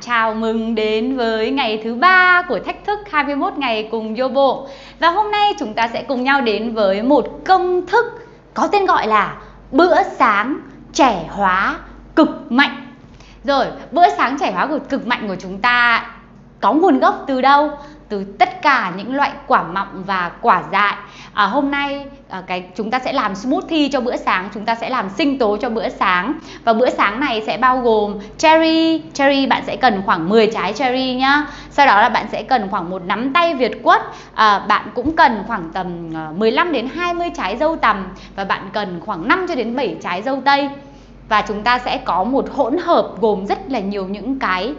chào mừng đến với ngày thứ 3 của thách thức 21 ngày cùng Yobo. Và hôm nay chúng ta sẽ cùng nhau đến với một công thức có tên gọi là bữa sáng trẻ hóa cực mạnh. Rồi, bữa sáng trẻ hóa cực mạnh của chúng ta có nguồn gốc từ đâu? Từ tất cả những loại quả mọng và quả dại. Hôm nay chúng ta sẽ làm smoothie cho bữa sáng, chúng ta sẽ làm sinh tố cho bữa sáng. Và bữa sáng này sẽ bao gồm cherry bạn sẽ cần khoảng 10 trái cherry nhá. Sau đó là bạn sẽ cần khoảng một nắm tay việt quất, bạn cũng cần khoảng tầm 15 đến 20 trái dâu tằm, và bạn cần khoảng 5 cho đến 7 trái dâu tây. Và chúng ta sẽ có một hỗn hợp gồm rất là nhiều những cái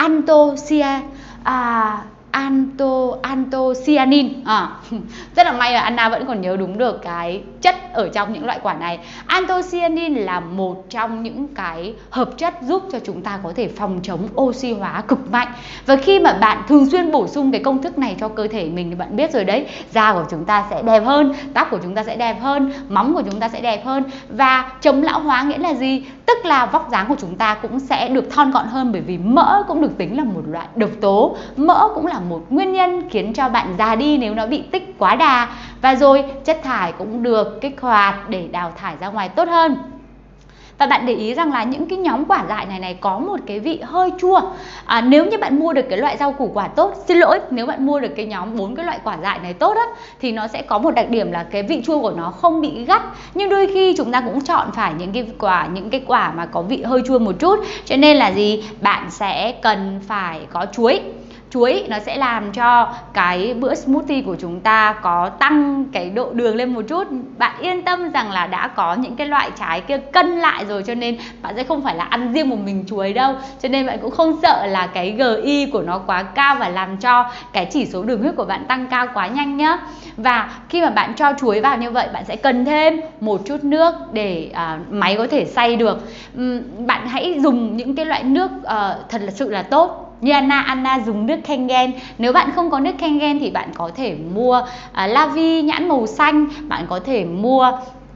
anthocyanin. Rất là may là Anna vẫn còn nhớ đúng được cái chất ở trong những loại quả này. Anthocyanin là một trong những cái hợp chất giúp cho chúng ta có thể phòng chống oxy hóa cực mạnh. Và khi mà bạn thường xuyên bổ sung cái công thức này cho cơ thể mình thì bạn biết rồi đấy, da của chúng ta sẽ đẹp hơn, tóc của chúng ta sẽ đẹp hơn, móng của chúng ta sẽ đẹp hơn. Và chống lão hóa nghĩa là gì? Tức là vóc dáng của chúng ta cũng sẽ được thon gọn hơn, bởi vì mỡ cũng được tính là một loại độc tố. Mỡ cũng là một nguyên nhân khiến cho bạn già đi nếu nó bị tích quá đà. Và rồi chất thải cũng được kích hoạt để đào thải ra ngoài tốt hơn. Và bạn để ý rằng là những cái nhóm quả dại này có một cái vị hơi chua. Nếu như bạn mua được cái loại rau củ quả tốt, xin lỗi, nếu bạn mua được cái nhóm 4 cái loại quả dại này tốt á, thì nó sẽ có một đặc điểm là cái vị chua của nó không bị gắt. Nhưng đôi khi chúng ta cũng chọn phải những cái quả mà có vị hơi chua một chút. Cho nên là gì? Bạn sẽ cần phải có chuối. Chuối nó sẽ làm cho cái bữa smoothie của chúng ta có tăng cái độ đường lên một chút. Bạn yên tâm rằng là đã có những cái loại trái kia cân lại rồi, cho nên bạn sẽ không phải là ăn riêng một mình chuối đâu. Cho nên bạn cũng không sợ là cái GI của nó quá cao và làm cho cái chỉ số đường huyết của bạn tăng cao quá nhanh nhá. Và khi mà bạn cho chuối vào như vậy, bạn sẽ cần thêm một chút nước để máy có thể xay được. Bạn hãy dùng những cái loại nước thật là sự là tốt. Như Anna dùng nước Kangen. Nếu bạn không có nước Kangen thì bạn có thể mua La Vie nhãn màu xanh. Bạn có thể mua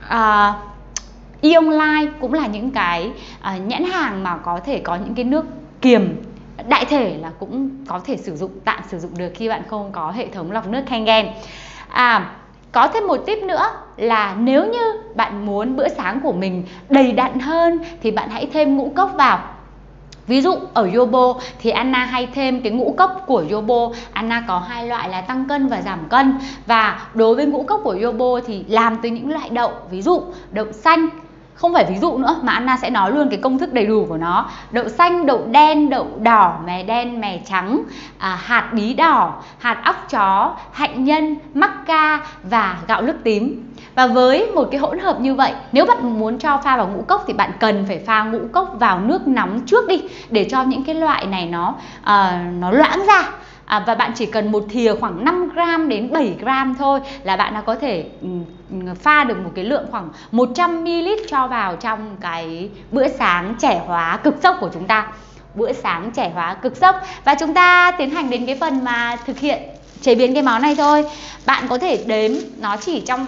Eonline, cũng là những cái nhãn hàng mà có thể có những cái nước kiềm. Đại thể là cũng có thể tạm sử dụng được khi bạn không có hệ thống lọc nước Kangen. Có thêm một tip nữa là nếu như bạn muốn bữa sáng của mình đầy đặn hơn thì bạn hãy thêm ngũ cốc vào. Ví dụ ở Yobo thì Anna hay thêm cái ngũ cốc của Yobo. Anna có hai loại là tăng cân và giảm cân. Và đối với ngũ cốc của Yobo thì làm từ những loại đậu, ví dụ đậu xanh. Không phải ví dụ nữa mà Anna sẽ nói luôn cái công thức đầy đủ của nó. Đậu xanh, đậu đen, đậu đỏ, mè đen, mè trắng, hạt bí đỏ, hạt óc chó, hạnh nhân, mắc ca và gạo lứt tím. Và với một cái hỗn hợp như vậy, nếu bạn muốn cho pha vào ngũ cốc thì bạn cần phải pha ngũ cốc vào nước nóng trước đi, để cho những cái loại này nó loãng ra. Và bạn chỉ cần một thìa khoảng 5g đến 7g thôi là bạn đã có thể pha được một cái lượng khoảng 100ml cho vào trong cái bữa sáng trẻ hóa cực sốc của chúng ta. Bữa sáng trẻ hóa cực sốc. Và chúng ta tiến hành đến cái phần mà thực hiện chế biến cái món này thôi. Bạn có thể đếm nó chỉ trong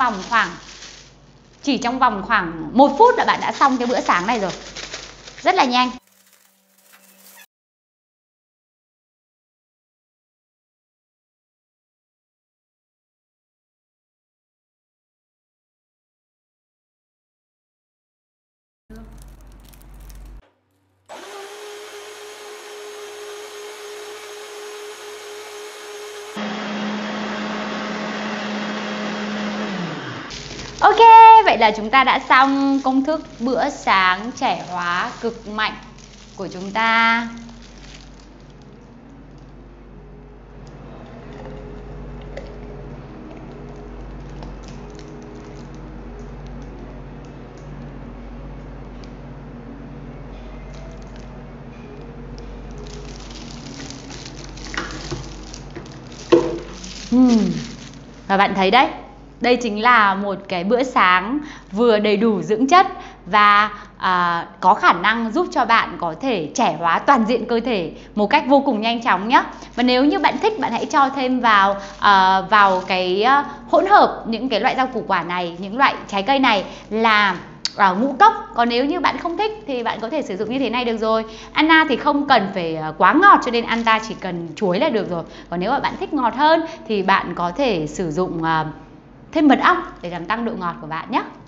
vòng khoảng 1 phút là bạn đã xong cái bữa sáng này rồi. Rất là nhanh. Ok, vậy là chúng ta đã xong công thức bữa sáng trẻ hóa cực mạnh của chúng ta. Và bạn thấy đấy, đây chính là một cái bữa sáng vừa đầy đủ dưỡng chất và có khả năng giúp cho bạn có thể trẻ hóa toàn diện cơ thể một cách vô cùng nhanh chóng nhé. Và nếu như bạn thích, bạn hãy cho thêm vào cái hỗn hợp những cái loại rau củ quả này, những loại trái cây này là ngũ cốc. Còn nếu như bạn không thích thì bạn có thể sử dụng như thế này được rồi. Anna thì không cần phải quá ngọt cho nên Anna chỉ cần chuối là được rồi. Còn nếu mà bạn thích ngọt hơn thì bạn có thể sử dụng thêm mật ong để làm tăng độ ngọt của bạn nhé.